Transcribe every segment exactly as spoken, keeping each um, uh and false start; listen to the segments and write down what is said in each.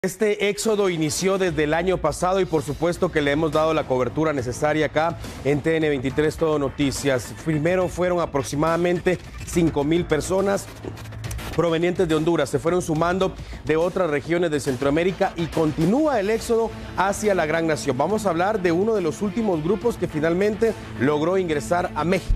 Este éxodo inició desde el año pasado y por supuesto que le hemos dado la cobertura necesaria acá en T N veintitrés Todo Noticias. Primero fueron aproximadamente cinco mil personas provenientes de Honduras, se fueron sumando de otras regiones de Centroamérica y continúa el éxodo hacia la gran nación. Vamos a hablar de uno de los últimos grupos que finalmente logró ingresar a México.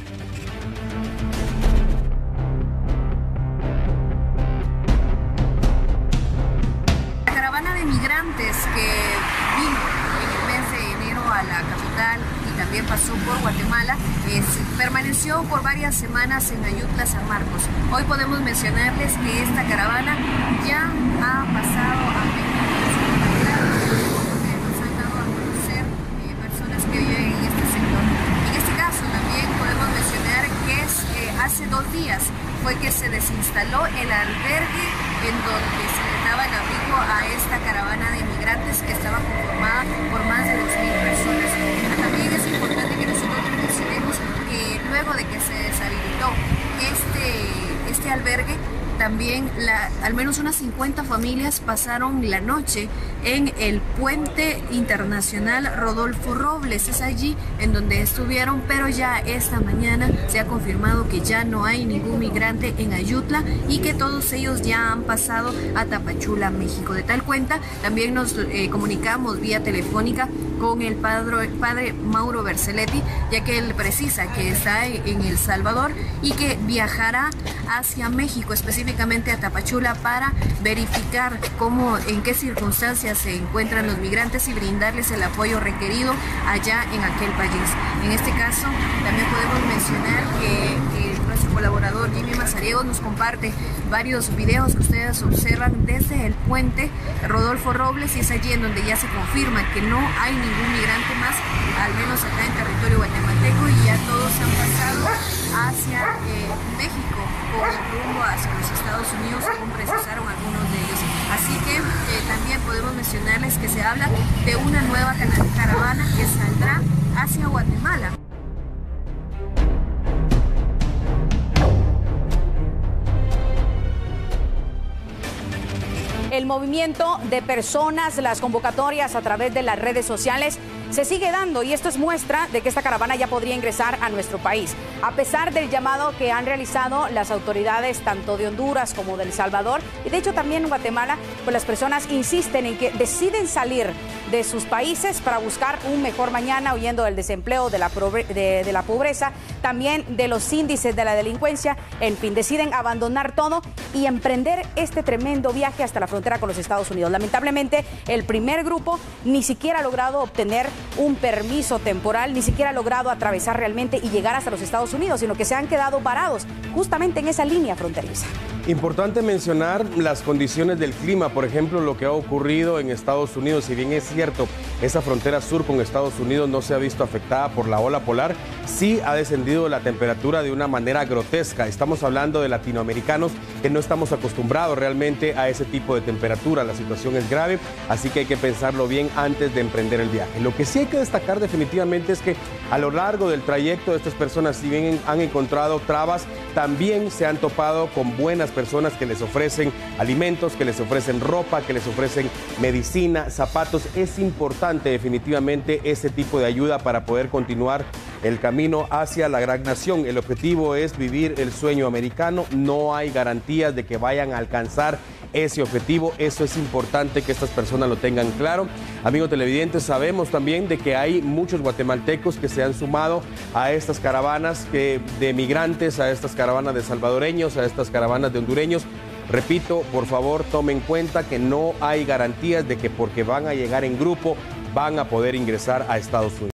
Migrantes que vino en el mes de enero a la capital y también pasó por Guatemala, eh, permaneció por varias semanas en Ayutla, San Marcos. Hoy podemos mencionarles que esta caravana ya ha pasado a México, donde nos han dado a conocer eh, personas que viven en este sector. En este caso también podemos mencionar que es, eh, hace dos días fue que se desinstaló el albergue en donde se le daba el abrigo a esta caravana de migrantes que estaba conformada por más de dos mil personas. También es importante que nosotros mencionemos que luego de que se deshabilitó este, este albergue, también la, al menos unas cincuenta familias pasaron la noche en el puente internacional Rodolfo Robles. Es allí en donde estuvieron, pero ya esta mañana se ha confirmado que ya no hay ningún migrante en Ayutla y que todos ellos ya han pasado a Tapachula, México. De tal cuenta, también nos eh, comunicamos vía telefónica con el padre, padre Mauro Berceletti, ya que él precisa que está en El Salvador y que viajará hacia México, específicamente a Tapachula, para verificar cómo, en qué circunstancias se encuentran los migrantes y brindarles el apoyo requerido allá en aquel país. En este caso, también podemos mencionar que, que nuestro colaborador Jimmy Mazariegos nos comparte varios videos que ustedes observan desde el puente Rodolfo Robles, y es allí en donde ya se confirma que no hay ningún migrante más, al menos acá en territorio guatemalteco, y ya todos han pasado hacia eh, México con rumbo hacia los Estados Unidos, según precisaron algunos de ellos. Así que eh, también podemos mencionarles que se habla de una nueva caravana que saldrá hacia Guatemala. El movimiento de personas, las convocatorias a través de las redes sociales se sigue dando, y esto es muestra de que esta caravana ya podría ingresar a nuestro país. A pesar del llamado que han realizado las autoridades tanto de Honduras como de El Salvador, y de hecho también en Guatemala, pues las personas insisten en que deciden salir de sus países para buscar un mejor mañana, huyendo del desempleo, de la, de, de la pobreza, también de los índices de la delincuencia. En fin, deciden abandonar todo y emprender este tremendo viaje hasta la frontera con los Estados Unidos. Lamentablemente, el primer grupo ni siquiera ha logrado obtener un permiso temporal, ni siquiera ha logrado atravesar realmente y llegar hasta los Estados Unidos, sino que se han quedado varados justamente en esa línea fronteriza. Importante mencionar las condiciones del clima, por ejemplo, lo que ha ocurrido en Estados Unidos. Si bien es cierto, esa frontera sur con Estados Unidos no se ha visto afectada por la ola polar, sí ha descendido la temperatura de una manera grotesca. Estamos hablando de latinoamericanos que no estamos acostumbrados realmente a ese tipo de temperatura. La situación es grave, así que hay que pensarlo bien antes de emprender el viaje. Lo que sí hay que destacar definitivamente es que a lo largo del trayecto de estas personas, si bien han encontrado trabas, también se han topado con buenas personas que les ofrecen alimentos, que les ofrecen ropa, que les ofrecen medicina, zapatos. Es importante definitivamente ese tipo de ayuda para poder continuar el camino hacia la gran nación. El objetivo es vivir el sueño americano. No hay garantías de que vayan a alcanzar ese objetivo. Eso es importante que estas personas lo tengan claro. Amigos televidentes, sabemos también de que hay muchos guatemaltecos que se han sumado a estas caravanas que, de migrantes, a estas caravanas de salvadoreños, a estas caravanas de hondureños. Repito, por favor, tomen en cuenta que no hay garantías de que porque van a llegar en grupo van a poder ingresar a Estados Unidos.